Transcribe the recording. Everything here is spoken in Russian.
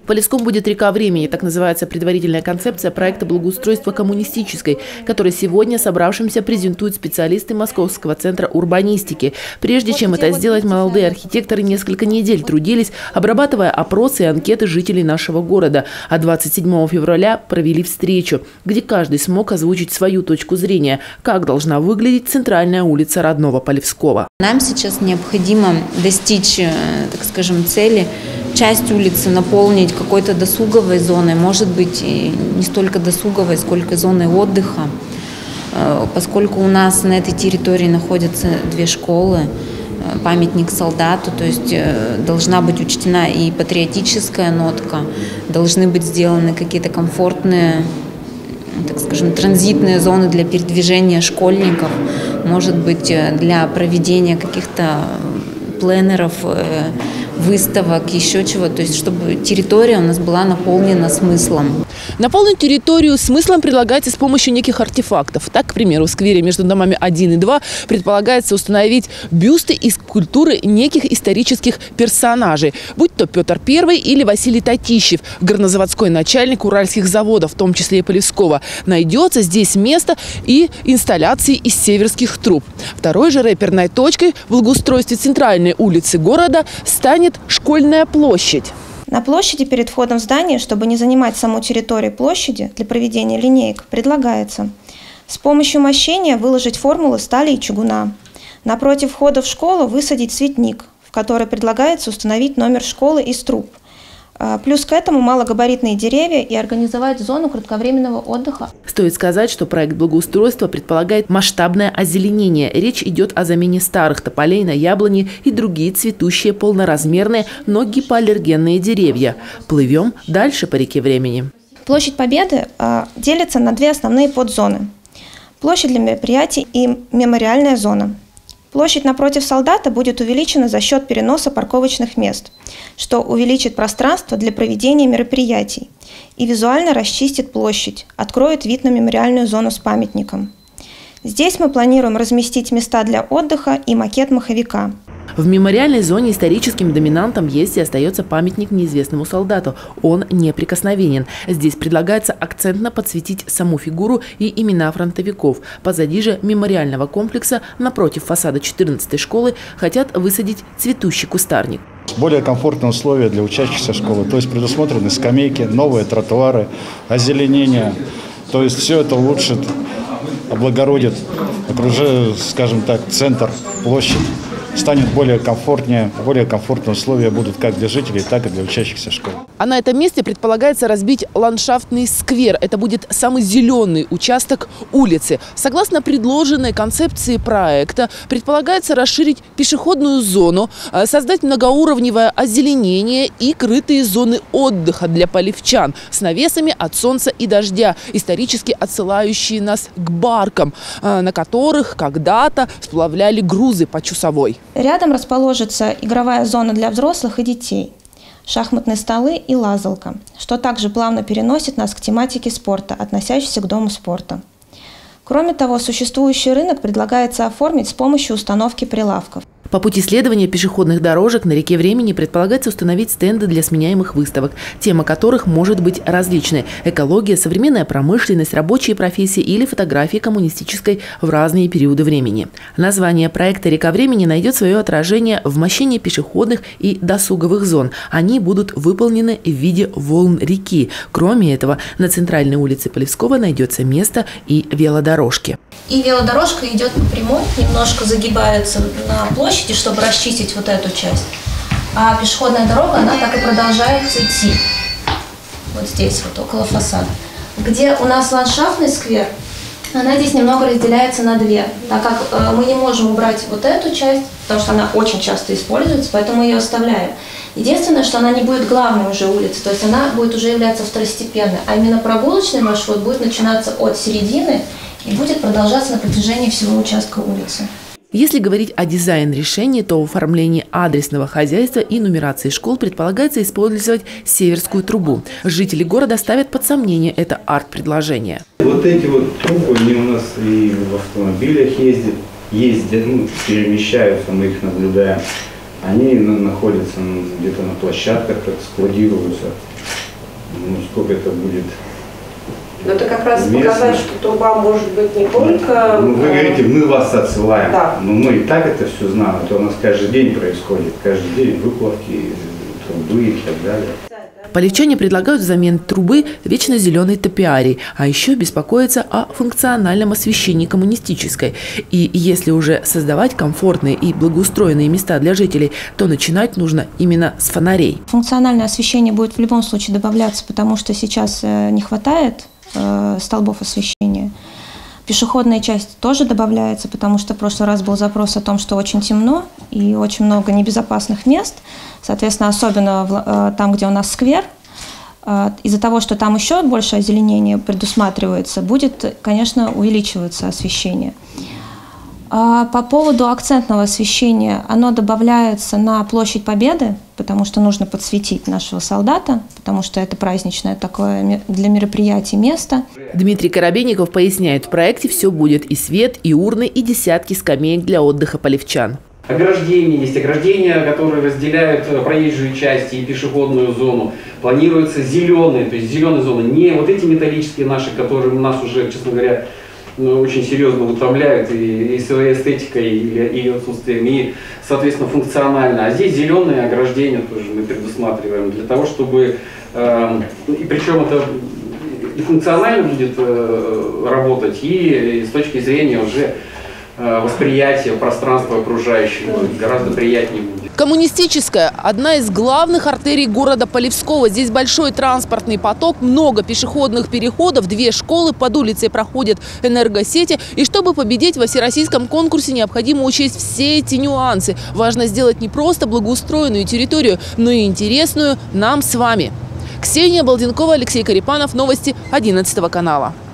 В Полевском будет река времени, так называется предварительная концепция проекта благоустройства коммунистической, который сегодня собравшимся презентуют специалисты Московского центра урбанистики. Прежде чем это сделать, молодые архитекторы несколько недель трудились, обрабатывая опросы и анкеты жителей нашего города. А 27 февраля провели встречу, где каждый смог озвучить свою точку зрения, как должна выглядеть центральная улица родного Полевского. Нам сейчас необходимо достичь, так скажем, цели. Часть улицы наполнить какой-то досуговой зоной, может быть, и не столько досуговой, сколько зоной отдыха, поскольку у нас на этой территории находятся 2 школы, памятник солдату, то есть должна быть учтена и патриотическая нотка, должны быть сделаны какие-то комфортные, так скажем, транзитные зоны для передвижения школьников, может быть, для проведения каких-то пленеров, выставок, еще чего, то есть чтобы территория у нас была наполнена смыслом. Наполнить территорию смыслом предлагается с помощью неких артефактов. Так, к примеру, в сквере между домами 1 и 2 предполагается установить бюсты и скульптуры неких исторических персонажей, будь то Петр I или Василий Татищев, горнозаводской начальник уральских заводов, в том числе и Полевского. Найдется здесь место и инсталляции из северских труб. Второй же реперной точкой в благоустройстве центральной улицы города станет школьная площадь. На площади перед входом в здание, чтобы не занимать саму территорию площади для проведения линеек, предлагается с помощью мощения выложить формулы стали и чугуна. Напротив входа в школу высадить цветник, в который предлагается установить номер школы из труб. Плюс к этому малогабаритные деревья и организовать зону кратковременного отдыха. Стоит сказать, что проект благоустройства предполагает масштабное озеленение. Речь идет о замене старых тополей на яблони и другие цветущие полноразмерные, но гипоаллергенные деревья. Плывем дальше по реке времени. Площадь Победы делится на 2 основные подзоны. Площадь для мероприятий и мемориальная зона. Площадь напротив солдата будет увеличена за счет переноса парковочных мест, что увеличит пространство для проведения мероприятий и визуально расчистит площадь, откроет вид на мемориальную зону с памятником. Здесь мы планируем разместить места для отдыха и макет маховика. В мемориальной зоне историческим доминантом есть и остается памятник неизвестному солдату. Он неприкосновенен. Здесь предлагается акцентно подсветить саму фигуру и имена фронтовиков. Позади же мемориального комплекса, напротив фасада 14-й школы, хотят высадить цветущий кустарник. Более комфортные условия для учащихся школы, то есть предусмотрены скамейки, новые тротуары, озеленение. То есть все это улучшит, облагородит, скажем так, центр, площадь. Станет более комфортнее, более комфортные условия будут как для жителей, так и для учащихся школ. А на этом месте предполагается разбить ландшафтный сквер. Это будет самый зеленый участок улицы. Согласно предложенной концепции проекта, предполагается расширить пешеходную зону, создать многоуровневое озеленение и крытые зоны отдыха для полевчан с навесами от солнца и дождя, исторически отсылающие нас к баркам, на которых когда-то сплавляли грузы по Чусовой. Рядом расположится игровая зона для взрослых и детей, шахматные столы и лазалка, что также плавно переносит нас к тематике спорта, относящейся к Дому спорта. Кроме того, существующий рынок предлагается оформить с помощью установки прилавков. По пути следования пешеходных дорожек на реке времени предполагается установить стенды для сменяемых выставок, тема которых может быть различной – экология, современная промышленность, рабочие профессии или фотографии коммунистической в разные периоды времени. Название проекта «Река времени» найдет свое отражение в мощении пешеходных и досуговых зон. Они будут выполнены в виде волн реки. Кроме этого, на центральной улице Полевского найдется место и велодорожки. И велодорожка идет по прямой, немножко загибается на площади, чтобы расчистить вот эту часть. А пешеходная дорога, она так и продолжается идти. Вот здесь, вот около фасада. Где у нас ландшафтный сквер, она здесь немного разделяется на 2. Так как мы не можем убрать вот эту часть, потому что она очень часто используется, поэтому мы ее оставляем. Единственное, что она не будет главной уже улицей, то есть она будет уже являться второстепенной. А именно прогулочный маршрут будет начинаться от середины и будет продолжаться на протяжении всего участка улицы. Если говорить о дизайн-решении, то в оформлении адресного хозяйства и нумерации школ предполагается использовать северскую трубу. Жители города ставят под сомнение это арт-предложение. Вот эти вот трубы, они у нас и в автомобилях ездят, перемещаются, мы их наблюдаем. Они находятся где-то на площадках, складируются. Ну, сколько это будет? Но это как раз показать, что труба может быть не только... Ну, вы говорите, мы вас отсылаем. Да. Но мы и так это все знаем. Это у нас каждый день происходит. Каждый день выплавки трубы и так далее. Полевчане предлагают взамен трубы вечно зеленый топиарий, а еще беспокоятся о функциональном освещении коммунистической. И если уже создавать комфортные и благоустроенные места для жителей, то начинать нужно именно с фонарей. Функциональное освещение будет в любом случае добавляться, потому что сейчас не хватает столбов освещения. Пешеходная часть тоже добавляется, потому что в прошлый раз был запрос о том, что очень темно и очень много небезопасных мест. Соответственно, особенно там, где у нас сквер, из-за того, что там еще больше озеленения предусматривается, будет, конечно, увеличиваться освещение. По поводу акцентного освещения, оно добавляется на Площадь Победы, потому что нужно подсветить нашего солдата, потому что это праздничное такое для мероприятий место. Дмитрий Коробейников поясняет, в проекте все будет: и свет, и урны, и десятки скамеек для отдыха полевчан. Ограждения есть, ограждения, которые разделяют проезжую часть и пешеходную зону. Планируются зеленые, то есть зеленые зоны, не вот эти металлические наши, которые у нас уже, честно говоря, очень серьезно утомляют и своей эстетикой, и отсутствием, и, соответственно, функционально. А здесь зеленые ограждения тоже мы предусматриваем для того, чтобы, и причем это и функционально будет работать, и с точки зрения уже восприятия пространства окружающего гораздо приятнее будет. Коммунистическая – одна из главных артерий города Полевского. Здесь большой транспортный поток, много пешеходных переходов, 2 школы, под улицей проходят энергосети. И чтобы победить во всероссийском конкурсе, необходимо учесть все эти нюансы. Важно сделать не просто благоустроенную территорию, но и интересную нам с вами. Ксения Балденкова, Алексей Карипанов. Новости 11 канала.